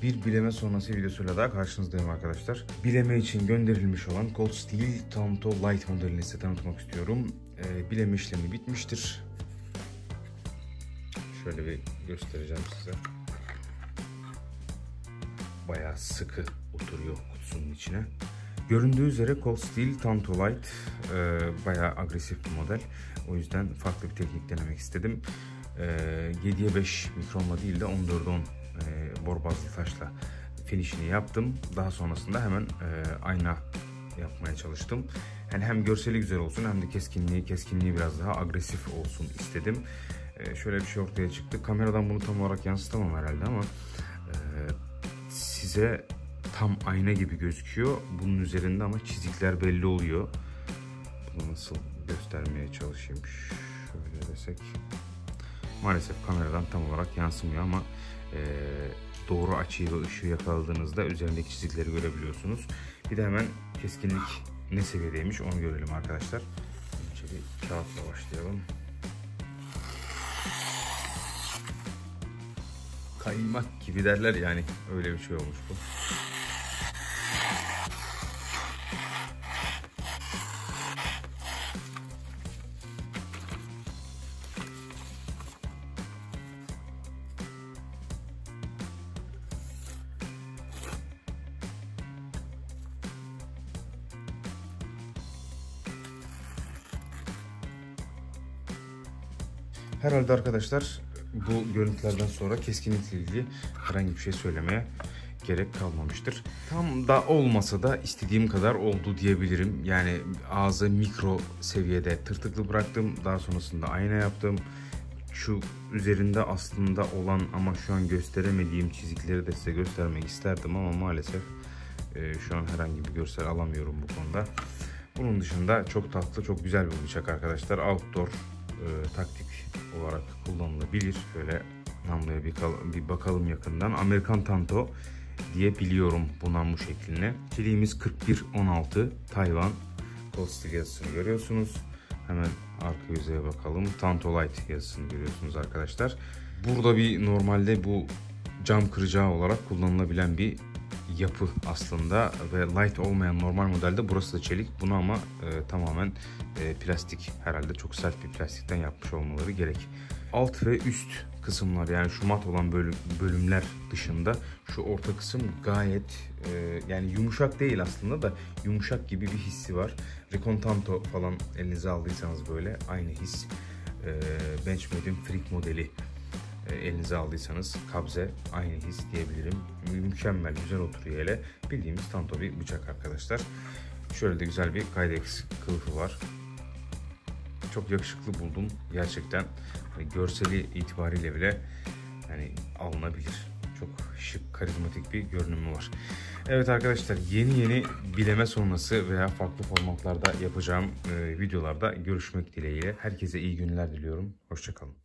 Bir bileme sonrası videosuyla daha karşınızdayım arkadaşlar. Bileme için gönderilmiş olan Cold Steel Tanto Light modelini size tanıtmak istiyorum. Bileme işlemi bitmiştir. Şöyle bir göstereceğim size. Bayağı sıkı oturuyor kutusunun içine. Göründüğü üzere Cold Steel Tanto Light bayağı agresif bir model. O yüzden farklı bir teknik denemek istedim. 7'ye 5 mikronla değil de 14'e 10 bor bazlı taşla finishini yaptım. Daha sonrasında hemen ayna yapmaya çalıştım. Yani hem görseli güzel olsun hem de keskinliği biraz daha agresif olsun istedim. Şöyle bir şey ortaya çıktı. Kameradan bunu tam olarak yansıtamam herhalde ama size tam ayna gibi gözüküyor. Bunun üzerinde ama çizikler belli oluyor. Bunu nasıl göstermeye çalışayım? Şöyle desek. Maalesef kameradan tam olarak yansımıyor ama doğru açıyı ve ışığı yakaladığınızda üzerindeki çizikleri görebiliyorsunuz. Bir de hemen keskinlik ne seviyedeymiş onu görelim arkadaşlar. Önce bir kağıtla başlayalım. Kaymak gibi derler yani, öyle bir şey olmuş bu. Herhalde arkadaşlar bu görüntülerden sonra keskinlikle ilgili herhangi bir şey söylemeye gerek kalmamıştır. Tam da olmasa da istediğim kadar oldu diyebilirim. Yani ağzı mikro seviyede tırtıklı bıraktım. Daha sonrasında ayna yaptım. Şu üzerinde aslında olan ama şu an gösteremediğim çizikleri de size göstermek isterdim ama maalesef şu an herhangi bir görsel alamıyorum bu konuda. Bunun dışında çok tatlı, çok güzel bir bıçak arkadaşlar. Outdoor taktik olarak kullanılabilir. Şöyle namluya bir bakalım yakından. Amerikan Tanto diye biliyorum bu namlu şeklini. Çeliğimiz 4116 Tayvan. Cold Steel yazısını görüyorsunuz. Hemen arka yüzeye bakalım. Tanto Light yazısını görüyorsunuz arkadaşlar. Burada bir normalde bu cam kıracağı olarak kullanılabilen bir yapı aslında ve light olmayan normal modelde burası da çelik. Bunu ama tamamen plastik, herhalde çok sert bir plastikten yapmış olmaları gerek. Alt ve üst kısımlar, yani şu mat olan bölümler dışında şu orta kısım gayet yani yumuşak değil aslında da yumuşak gibi bir hissi var. Recon Tanto falan elinize aldıysanız böyle aynı his. Bench Medium Freak modeli elinize aldıysanız kabze aynı his diyebilirim. Mükemmel, güzel oturuyor hele. Bildiğimiz Tanto bir bıçak arkadaşlar. Şöyle de güzel bir Kydex kılıfı var. Çok yakışıklı buldum gerçekten. Hani görseli itibariyle bile yani alınabilir. Çok şık, karizmatik bir görünümü var. Evet arkadaşlar, yeni bileme sonrası veya farklı formatlarda yapacağım videolarda görüşmek dileğiyle. Herkese iyi günler diliyorum. Hoşça kalın.